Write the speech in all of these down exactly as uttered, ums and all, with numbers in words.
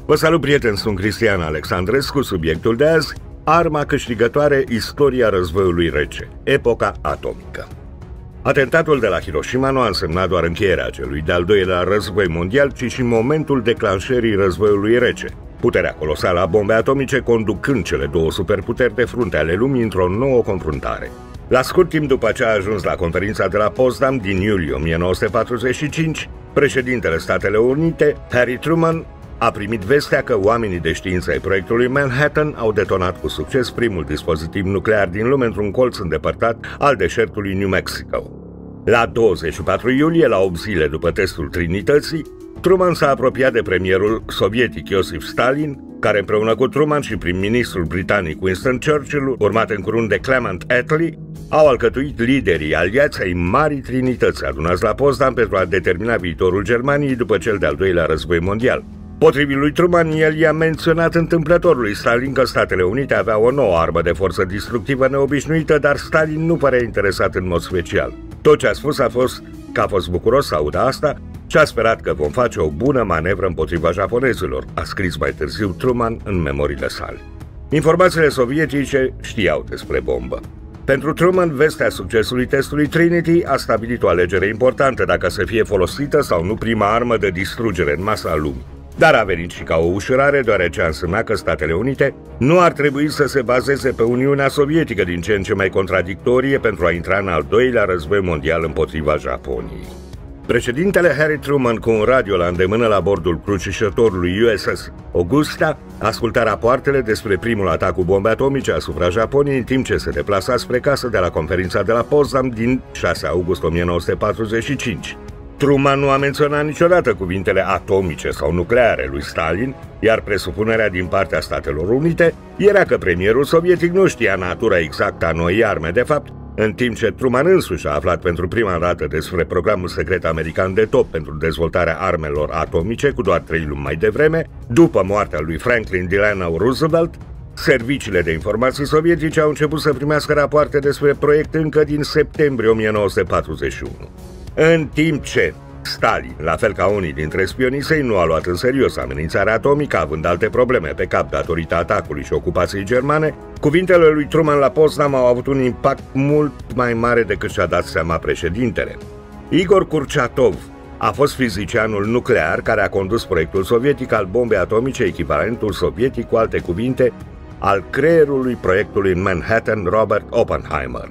Vă salut, prieteni, sunt Cristian Alexandrescu, subiectul de azi, arma câștigătoare, istoria războiului rece, epoca atomică. Atentatul de la Hiroshima nu a însemnat doar încheierea celui de-al doilea război mondial, ci și momentul declanșării războiului rece, puterea colosală a bombei atomice conducând cele două superputeri de frunte ale lumii într-o nouă confruntare. La scurt timp după ce a ajuns la conferința de la Potsdam din iulie o mie nouă sute patruzeci și cinci, președintele Statele Unite, Harry Truman, a primit vestea că oamenii de știință ai proiectului Manhattan au detonat cu succes primul dispozitiv nuclear din lume într-un colț îndepărtat al deșertului New Mexico. La douăzeci și patru iulie, la opt zile după testul Trinității, Truman s-a apropiat de premierul sovietic Iosif Stalin, care împreună cu Truman și prim-ministrul britanic Winston Churchill, urmat în curând de Clement Attlee, au alcătuit liderii aliați ai Marii Trinități adunați la Potsdam pentru a determina viitorul Germaniei după cel de-al doilea război mondial. Potrivit lui Truman, el i-a menționat întâmplător lui Stalin că Statele Unite aveau o nouă armă de forță destructivă neobișnuită, dar Stalin nu părea interesat în mod special. Tot ce a spus a fost că a fost bucuros să audă asta și a sperat că vom face o bună manevră împotriva japonezilor, a scris mai târziu Truman în memoriile sale. Informațiile sovietice știau despre bombă. Pentru Truman, vestea succesului testului Trinity a stabilit o alegere importantă dacă să fie folosită sau nu prima armă de distrugere în masă a lumii. Dar a venit și ca o ușurare, deoarece a însemnat că Statele Unite nu ar trebui să se bazeze pe Uniunea Sovietică din ce în ce mai contradictorie pentru a intra în al doilea război mondial împotriva Japoniei. Președintele Harry Truman, cu un radio la îndemână la bordul crucișătorului U S S Augusta, asculta rapoartele despre primul atac cu bombe atomice asupra Japoniei în timp ce se deplasa spre casă de la conferința de la Potsdam din șase august o mie nouă sute patruzeci și cinci. Truman nu a menționat niciodată cuvintele atomice sau nucleare lui Stalin, iar presupunerea din partea Statelor Unite era că premierul sovietic nu știa natura exactă a noii arme. De fapt, în timp ce Truman însuși a aflat pentru prima dată despre programul secret american de top pentru dezvoltarea armelor atomice cu doar trei luni mai devreme, după moartea lui Franklin Delano Roosevelt, serviciile de informații sovietice au început să primească rapoarte despre proiect încă din septembrie o mie nouă sute patruzeci și unu. În timp ce Stalin, la fel ca unii dintre spionii săi, nu a luat în serios amenințarea atomică, având alte probleme pe cap datorită atacului și ocupației germane, cuvintele lui Truman la Potsdam au avut un impact mult mai mare decât și-a dat seama președintele. Igor Kurchatov a fost fizicianul nuclear care a condus proiectul sovietic al bombei atomice, echivalentul sovietic, cu alte cuvinte, al creierului proiectului în Manhattan, Robert Oppenheimer.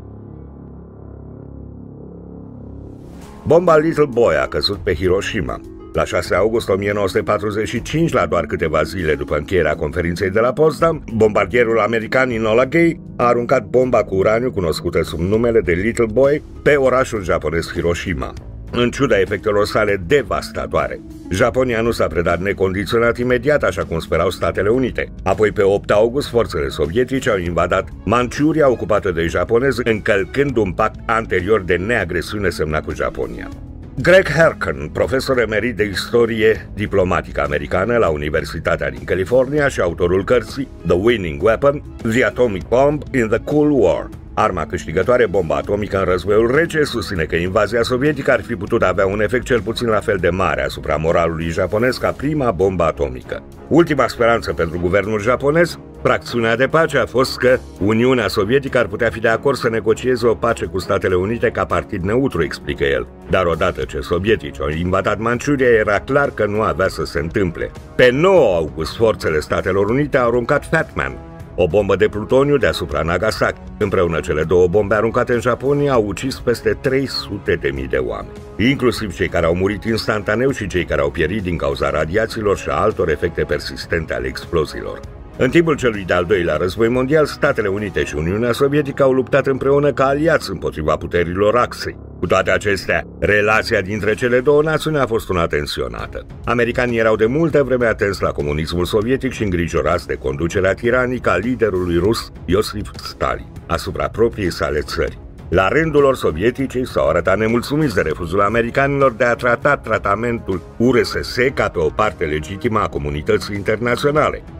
Bomba Little Boy a căzut pe Hiroshima. La șase august o mie nouă sute patruzeci și cinci, la doar câteva zile după încheierea conferinței de la Potsdam, bombardierul american Enola Gay a aruncat bomba cu uraniu, cunoscută sub numele de Little Boy, pe orașul japonez Hiroshima. În ciuda efectelor sale devastatoare, Japonia nu s-a predat necondiționat imediat, așa cum sperau Statele Unite. Apoi, pe opt august, forțele sovietice au invadat Manciuria, ocupată de japonezi, încălcând un pact anterior de neagresiune semnat cu Japonia. Greg Harkin, profesor emerit de istorie diplomatică americană la Universitatea din California și autorul cărții The Winning Weapon, The Atomic Bomb in the Cold War, arma câștigătoare, bomba atomică în războiul rece, susține că invazia sovietică ar fi putut avea un efect cel puțin la fel de mare asupra moralului japonez ca prima bombă atomică. Ultima speranță pentru guvernul japonez, fracțiunea de pace, a fost că Uniunea Sovietică ar putea fi de acord să negocieze o pace cu Statele Unite ca partid neutru, explică el. Dar odată ce sovieticii au invadat Manciuria, era clar că nu avea să se întâmple. Pe nouă august, forțele Statelor Unite au aruncat Fat Man, o bombă de plutoniu deasupra Nagasaki. Împreună, cele două bombe aruncate în Japonia au ucis peste trei sute de mii de oameni, inclusiv cei care au murit instantaneu și cei care au pierit din cauza radiațiilor și a altor efecte persistente ale exploziilor. În timpul celui de-al doilea război mondial, Statele Unite și Uniunea Sovietică au luptat împreună ca aliați împotriva puterilor Axei. Cu toate acestea, relația dintre cele două națiuni a fost una tensionată. Americanii erau de multă vreme atenți la comunismul sovietic și îngrijorați de conducerea tiranică a liderului rus Iosif Stalin asupra propriei sale țări. La rândul lor, sovieticii s-au arătat nemulțumiți de refuzul americanilor de a trata tratamentul U R S S ca pe o parte legitimă a comunității internaționale.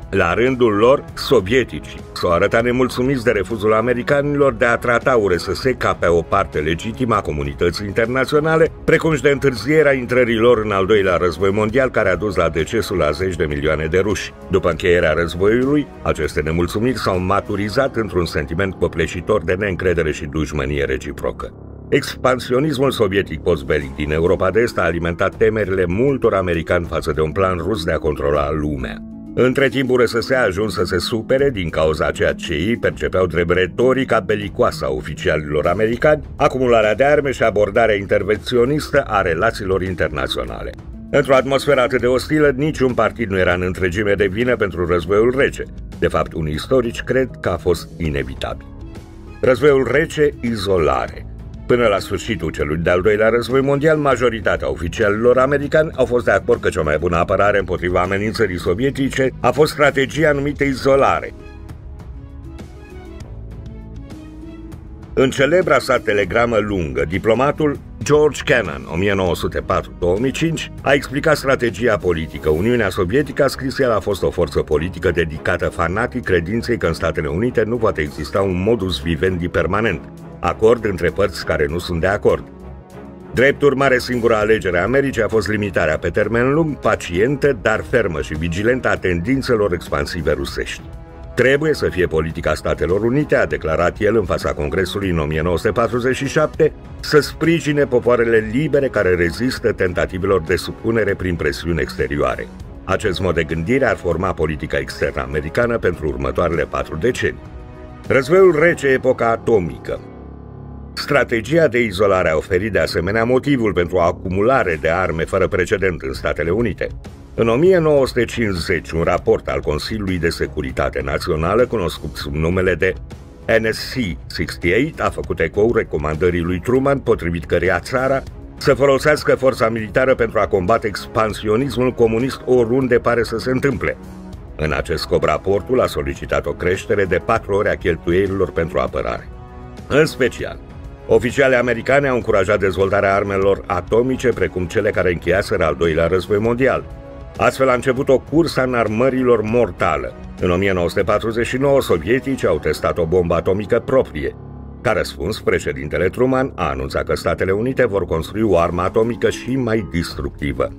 La rândul lor, sovieticii s-au arătat nemulțumiți de refuzul americanilor de a trata U R S S ca pe o parte legitimă a comunității internaționale, precum și de întârzierea intrării lor în al doilea război mondial, care a dus la decesul a zeci de milioane de ruși. După încheierea războiului, aceste nemulțumiri s-au maturizat într-un sentiment copleșitor de neîncredere și dușmănie reciprocă. Expansionismul sovietic postbelic din Europa de Est a alimentat temerile multor americani față de un plan rus de a controla lumea. Între timp, U R S S a ajuns să se supere din cauza ceea ce ei percepeau drept retorica belicoasă a oficialilor americani, acumularea de arme și abordarea intervenționistă a relațiilor internaționale. Într-o atmosferă atât de ostilă, niciun partid nu era în întregime de vină pentru războiul rece. De fapt, unii istorici cred că a fost inevitabil. Războiul rece, izolare. Până la sfârșitul celui de-al doilea război mondial, majoritatea oficialilor americani au fost de acord că cea mai bună apărare împotriva amenințării sovietice a fost strategia numită izolare. În celebra sa telegramă lungă, diplomatul George Kennan, o mie nouă sute patru - două mii cinci, a explicat strategia politică. Uniunea Sovietică, a scris el, a fost o forță politică dedicată fanatic credinței că în Statele Unite nu poate exista un modus vivendi permanent, acord între părți care nu sunt de acord. Drept urmare, singura alegere a Americii a fost limitarea pe termen lung, pacientă, dar fermă și vigilentă a tendințelor expansive rusești. Trebuie să fie politica Statelor Unite, a declarat el în fața Congresului în o mie nouă sute patruzeci și șapte, să sprijine popoarele libere care rezistă tentativelor de supunere prin presiuni exterioare. Acest mod de gândire ar forma politica externă americană pentru următoarele patru decenii. Războiul rece, epoca atomică. Strategia de izolare a oferit de asemenea motivul pentru o acumulare de arme fără precedent în Statele Unite. În o mie nouă sute cincizeci, un raport al Consiliului de Securitate Națională, cunoscut sub numele de N S C șaizeci și opt, a făcut ecou recomandării lui Truman, potrivit căreia țara să folosească forța militară pentru a combate expansionismul comunist oriunde pare să se întâmple. În acest scop, raportul a solicitat o creștere de patru ori a cheltuielilor pentru apărare. În special, oficialii americani au încurajat dezvoltarea armelor atomice, precum cele care încheiaseră al doilea război mondial. Astfel a început o cursă a înarmărilor mortală. În o mie nouă sute patruzeci și nouă, sovieticii au testat o bombă atomică proprie. Ca răspuns, președintele Truman a anunțat că Statele Unite vor construi o armă atomică și mai destructivă: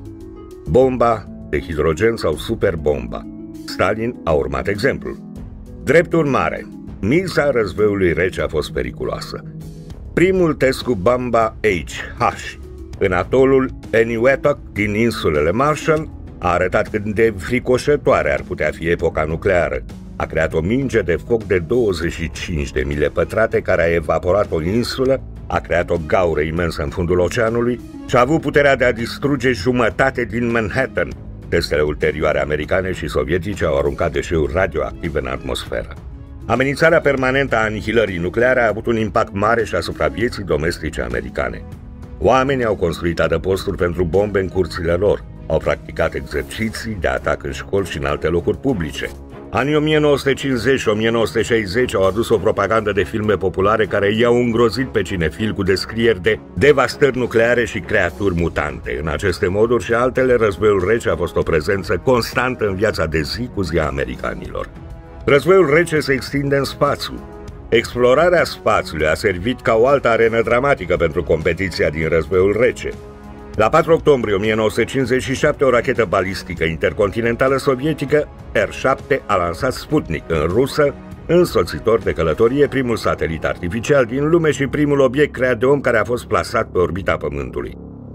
bomba de hidrogen sau superbomba. Stalin a urmat exemplul. Drept urmare, miza războiului rece a fost periculoasă. Primul test cu bomba H, H, în atolul Eniwetok din insulele Marshall, a arătat cât de fricoșătoare ar putea fi epoca nucleară. A creat o minge de foc de douăzeci și cinci de mile pătrate care a evaporat o insulă, a creat o gaură imensă în fundul oceanului și a avut puterea de a distruge jumătate din Manhattan. Testele ulterioare americane și sovietice au aruncat deșeuri radioactive în atmosferă. Amenințarea permanentă a anihilării nucleare a avut un impact mare și asupra vieții domestice americane. Oamenii au construit adăposturi pentru bombe în curțile lor, au practicat exerciții de atac în școli și în alte locuri publice. Anii o mie nouă sute cincizeci și o mie nouă sute șaizeci au adus o propagandă de filme populare care i-au îngrozit pe cinefili cu descrieri de devastări nucleare și creaturi mutante. În aceste moduri și altele, războiul rece a fost o prezență constantă în viața de zi cu zi a americanilor. Războiul rece se extinde în spațiu. Explorarea spațiului a servit ca o altă arenă dramatică pentru competiția din războiul rece. La patru octombrie o mie nouă sute cincizeci și șapte, o rachetă balistică intercontinentală sovietică, R șapte, a lansat Sputnik, în rusă, însoțitor de călătorie, primul satelit artificial din lume și primul obiect creat de om care a fost plasat pe orbita Pământului.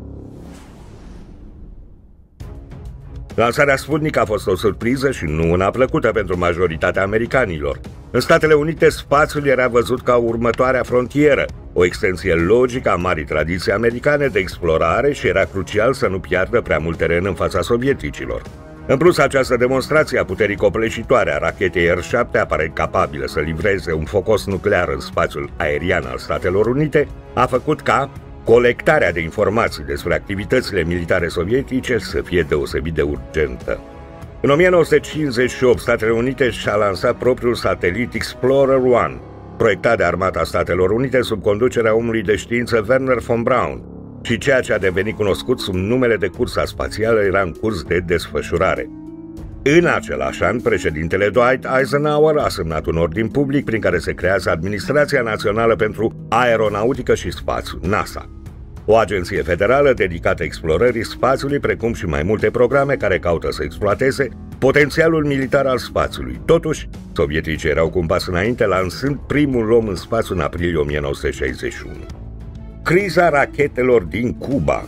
Lansarea Sputnik a fost o surpriză și nu una plăcută pentru majoritatea americanilor. În Statele Unite, spațiul era văzut ca următoarea frontieră, o extensie logică a marii tradiții americane de explorare și era crucial să nu piardă prea mult teren în fața sovieticilor. În plus, această demonstrație a puterii copleșitoare a rachetei R șapte, aparent capabilă să livreze un focos nuclear în spațiul aerian al Statelor Unite, a făcut ca colectarea de informații despre activitățile militare sovietice să fie deosebit de urgentă. În o mie nouă sute cincizeci și opt, Statele Unite și-a lansat propriul satelit Explorer unu, proiectat de Armata Statelor Unite sub conducerea omului de știință Wernher von Braun, și ceea ce a devenit cunoscut sub numele de cursa spațială era în curs de desfășurare. În același an, președintele Dwight Eisenhower a semnat un ordin public prin care se creează Administrația Națională pentru Aeronautică și Spațiu, NASA, o agenție federală dedicată explorării spațiului, precum și mai multe programe care caută să exploateze potențialul militar al spațiului. Totuși, sovieticii erau cu un pas înainte, lansând primul om în spațiu în aprilie o mie nouă sute șaizeci și unu. Criza rachetelor din Cuba.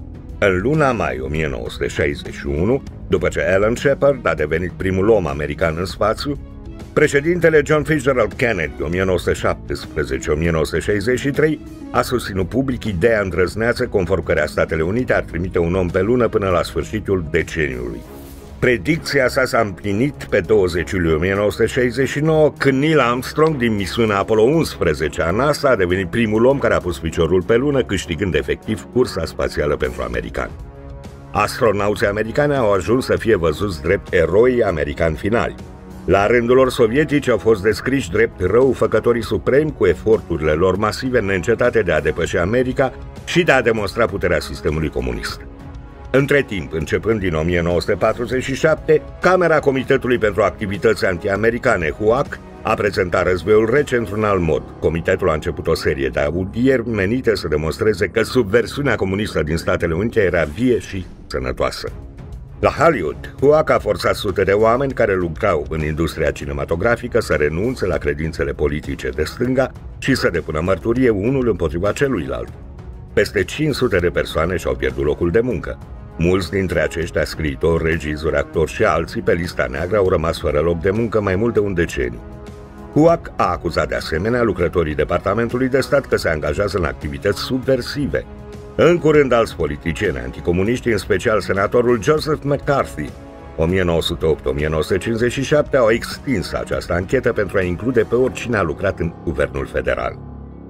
În luna mai o mie nouă sute șaizeci și unu, după ce Alan Shepard a devenit primul om american în spațiu, președintele John Fitzgerald Kennedy, o mie nouă sute șaptesprezece - o mie nouă sute șaizeci și trei, a susținut public ideea îndrăzneață conform căreia Statele Unite ar trimite un om pe lună până la sfârșitul deceniului. Predicția sa s-a împlinit pe douăzeci iulie o mie nouă sute șaizeci și nouă, când Neil Armstrong, din misiunea Apollo unsprezece a NASA, a devenit primul om care a pus piciorul pe lună, câștigând efectiv cursa spațială pentru americani. Astronauții americani au ajuns să fie văzuți drept eroii americani finali. La rândul lor, sovietici au fost descriși drept răufăcătorii supremi, cu eforturile lor masive neîncetate de a depăși America și de a demonstra puterea sistemului comunist. Între timp, începând din o mie nouă sute patruzeci și șapte, Camera Comitetului pentru Activități Antiamericane, H U A C, a prezentat războiul rece într-un alt mod. Comitetul a început o serie de audieri menite să demonstreze că subversiunea comunistă din Statele Unite era vie și sănătoasă. La Hollywood, H U A C a forțat sute de oameni care lucrau în industria cinematografică să renunțe la credințele politice de stânga și să depună mărturie unul împotriva celuilalt. Peste cinci sute de persoane și-au pierdut locul de muncă. Mulți dintre aceștia, scriitori, regizori, actori și alții pe lista neagră, au rămas fără loc de muncă mai mult de un deceniu. H U A C a acuzat de asemenea lucrătorii Departamentului de Stat că se angajează în activități subversive. În curând, alți politicieni anticomuniști, în special senatorul Joseph McCarthy, o mie nouă sute opt - o mie nouă sute cincizeci și șapte, au extins această anchetă pentru a include pe oricine a lucrat în guvernul federal.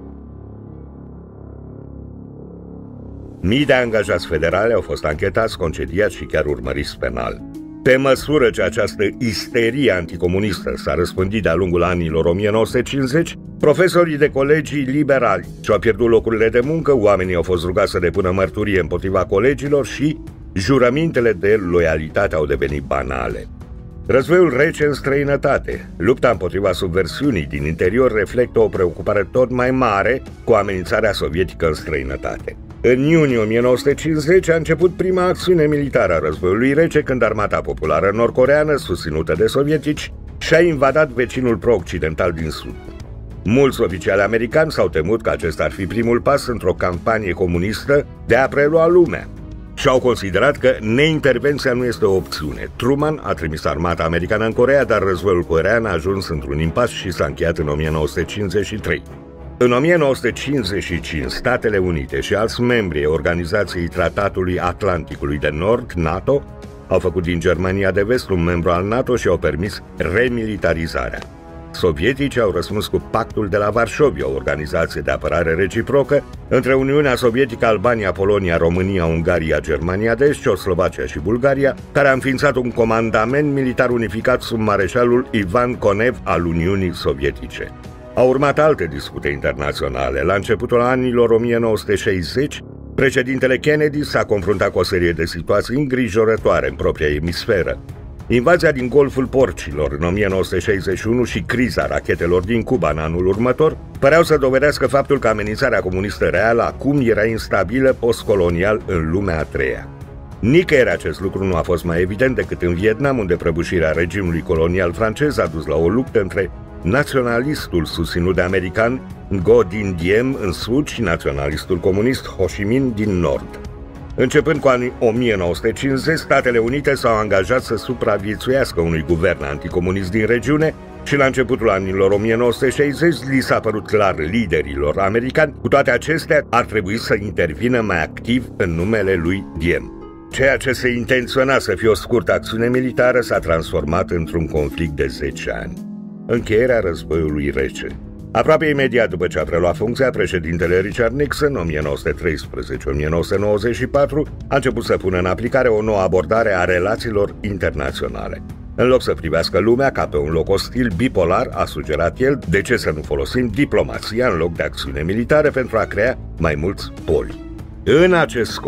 Mii de angajați federali au fost anchetați, concediați și chiar urmăriți penal. Pe măsură ce această isterie anticomunistă s-a răspândit de-a lungul anilor o mie nouă sute cincizeci, profesorii de colegii liberali și-au pierdut locurile de muncă, oamenii au fost rugați să depună mărturie împotriva colegilor și jurămintele de loialitate au devenit banale. Războiul rece în străinătate. Lupta împotriva subversiunii din interior reflectă o preocupare tot mai mare cu amenințarea sovietică în străinătate. În iunie o mie nouă sute cincizeci a început prima acțiune militară a războiului rece, când Armata Populară Nord-Coreeană, susținută de sovietici, și-a invadat vecinul pro-occidental din sud. Mulți oficiali americani s-au temut că acesta ar fi primul pas într-o campanie comunistă de a prelua lumea și au considerat că neintervenția nu este o opțiune. Truman a trimis armata americană în Coreea, dar războiul coreean a ajuns într-un impas și s-a încheiat în o mie nouă sute cincizeci și trei. În o mie nouă sute cincizeci și cinci, Statele Unite și alți membri ai Organizației Tratatului Atlanticului de Nord, NATO, au făcut din Germania de Vest un membru al NATO și au permis remilitarizarea. Sovieticii au răspuns cu Pactul de la Varșovia, o organizație de apărare reciprocă între Uniunea Sovietică, Albania, Polonia, România, Ungaria, Germania de Est, Ceoslovacia și Bulgaria, care a înființat un comandament militar unificat sub mareșalul Ivan Konev al Uniunii Sovietice. Au urmat alte dispute internaționale. La începutul anilor o mie nouă sute șaizeci, președintele Kennedy s-a confruntat cu o serie de situații îngrijorătoare în propria emisferă. Invazia din Golful Porcilor în o mie nouă sute șaizeci și unu și criza rachetelor din Cuba în anul următor păreau să dovedească faptul că amenințarea comunistă reală acum era instabilă postcolonial în lumea a treia. Nicăieri acest lucru nu a fost mai evident decât în Vietnam, unde prăbușirea regimului colonial francez a dus la o luptă între naționalistul susținut de american Ngo Dinh Diem în sud și naționalistul comunist Ho Chi Minh din nord. Începând cu anii o mie nouă sute cincizeci, Statele Unite s-au angajat să supraviețuiască unui guvern anticomunist din regiune și la începutul anilor o mie nouă sute șaizeci li s-a părut clar liderilor americani. Cu toate acestea, ar trebui să intervină mai activ în numele lui Diem. Ceea ce se intenționa să fie o scurtă acțiune militară s-a transformat într-un conflict de zece ani. Încheierea războiului rece. Aproape imediat după ce a preluat funcția, președintele Richard Nixon, o mie nouă sute treisprezece - o mie nouă sute nouăzeci și patru, a început să pună în aplicare o nouă abordare a relațiilor internaționale. În loc să privească lumea ca pe un loc ostil bipolar, a sugerat el, de ce să nu folosim diplomația în loc de acțiune militară pentru a crea mai mulți poli. În acest scop,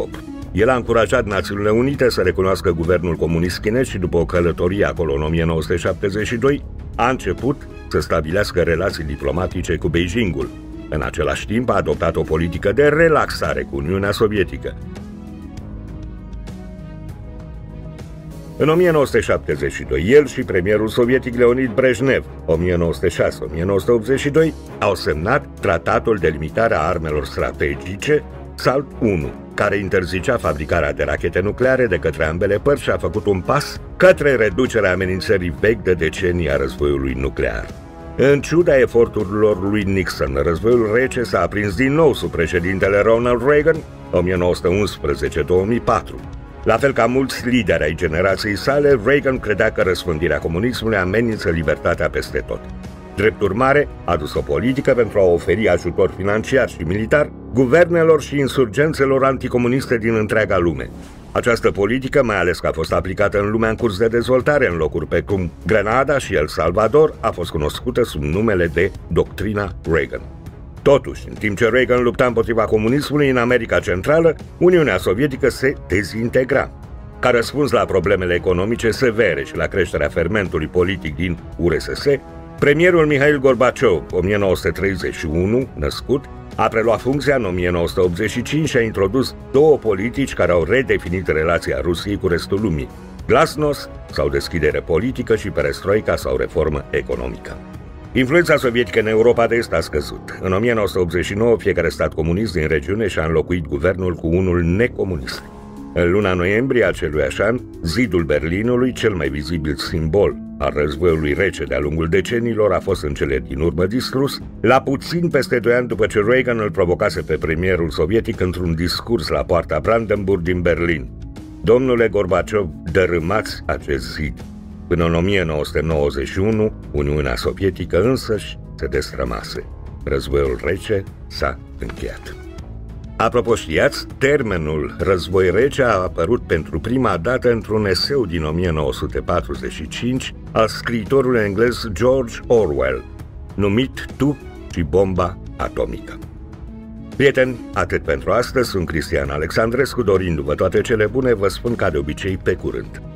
El a încurajat Națiunile Unite să recunoască guvernul comunist chinez și după o călătorie acolo în o mie nouă sute șaptezeci și doi a început să stabilească relații diplomatice cu Beijingul. În același timp a adoptat o politică de relaxare cu Uniunea Sovietică. În o mie nouă sute șaptezeci și doi, el și premierul sovietic Leonid Brejnev, o mie nouă sute șase - o mie nouă sute optzeci și doi, au semnat Tratatul de Limitare a Armelor Strategice, SALT unu, care interzicea fabricarea de rachete nucleare de către ambele părți și a făcut un pas către reducerea amenințării vechi de decenii a războiului nuclear. În ciuda eforturilor lui Nixon, războiul rece s-a aprins din nou sub președintele Ronald Reagan, o mie nouă sute unsprezece - două mii patru. La fel ca mulți lideri ai generației sale, Reagan credea că răspândirea comunismului amenință libertatea peste tot. Drept urmare, a dus o politică pentru a oferi ajutor financiar și militar guvernelor și insurgențelor anticomuniste din întreaga lume. Această politică, mai ales că a fost aplicată în lumea în curs de dezvoltare, în locuri precum Grenada și El Salvador, a fost cunoscută sub numele de Doctrina Reagan. Totuși, în timp ce Reagan lupta împotriva comunismului în America Centrală, Uniunea Sovietică se dezintegra. Ca răspuns la problemele economice severe și la creșterea fermentului politic din U R S S, premierul Mihail Gorbaciov, o mie nouă sute treizeci și unu, născut, a preluat funcția în o mie nouă sute optzeci și cinci și a introdus două politici care au redefinit relația Rusiei cu restul lumii: glasnost sau deschidere politică și perestroica sau reformă economică. Influența sovietică în Europa de Est a scăzut. În o mie nouă sute optzeci și nouă, fiecare stat comunist din regiune și-a înlocuit guvernul cu unul necomunist. În luna noiembrie aceluiași an, zidul Berlinului, cel mai vizibil simbol al războiului rece de-a lungul deceniilor, a fost în cele din urmă distrus, la puțin peste doi ani după ce Reagan îl provocase pe premierul sovietic într-un discurs la poarta Brandenburg din Berlin. Domnule Gorbaciov, dărâmați acest zid. Până în o mie nouă sute nouăzeci și unu, Uniunea Sovietică însăși se destrămase. Războiul rece s-a încheiat. Apropo, știați, termenul război rece a apărut pentru prima dată într-un eseu din o mie nouă sute patruzeci și cinci al scriitorului englez George Orwell, numit Tu și bomba atomică. Prieteni, atât pentru astăzi. Sunt Cristian Alexandrescu, dorindu-vă toate cele bune, vă spun ca de obicei pe curând.